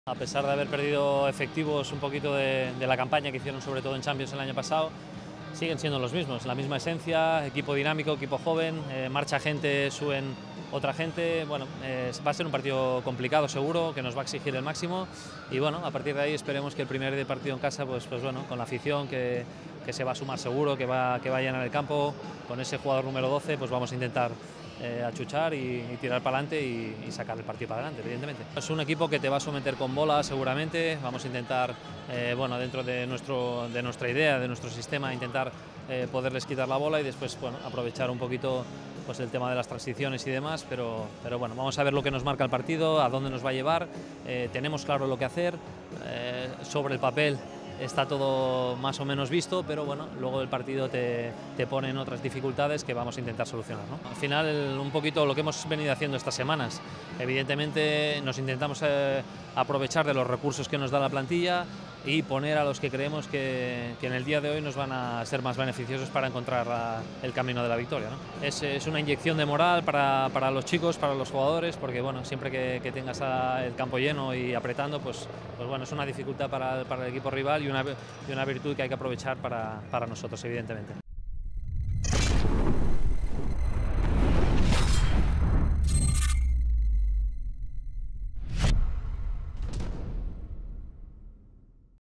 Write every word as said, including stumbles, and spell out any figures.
A pesar de haber perdido efectivos un poquito de, de la campaña que hicieron sobre todo en Champions el año pasado, siguen siendo los mismos, la misma esencia, equipo dinámico, equipo joven, eh, marcha gente, suben otra gente. Bueno, eh, va a ser un partido complicado seguro, que nos va a exigir el máximo y bueno, a partir de ahí esperemos que el primer partido en casa, pues, pues bueno, con la afición que, que se va a sumar seguro, que va, que va a llenar el campo, con ese jugador número doce, pues vamos a intentar eh, achuchar y, y tirar para adelante y, y sacar el partido para adelante, evidentemente. Es un equipo que te va a someter con bola seguramente, vamos a intentar, eh, bueno, dentro de, nuestro, de nuestra idea, de nuestro sistema, intentar eh, poderles quitar la bola y después, bueno, aprovechar un poquito pues el tema de las transiciones y demás, pero, pero bueno, vamos a ver lo que nos marca el partido, a dónde nos va a llevar, eh, tenemos claro lo que hacer, eh, sobre el papel está todo más o menos visto, pero bueno, luego el partido te, te pone en otras dificultades que vamos a intentar solucionar, ¿no? Al final, un poquito lo que hemos venido haciendo estas semanas, evidentemente nos intentamos eh, aprovechar de los recursos que nos da la plantilla y poner a los que creemos que, que en el día de hoy nos van a ser más beneficiosos para encontrar la, el camino de la victoria, ¿no? Es, es una inyección de moral para, para los chicos, para los jugadores, porque bueno, siempre que, que tengas a, el campo lleno y apretando, pues, pues bueno, es una dificultad para, para el equipo rival y una, y una virtud que hay que aprovechar para, para nosotros, evidentemente.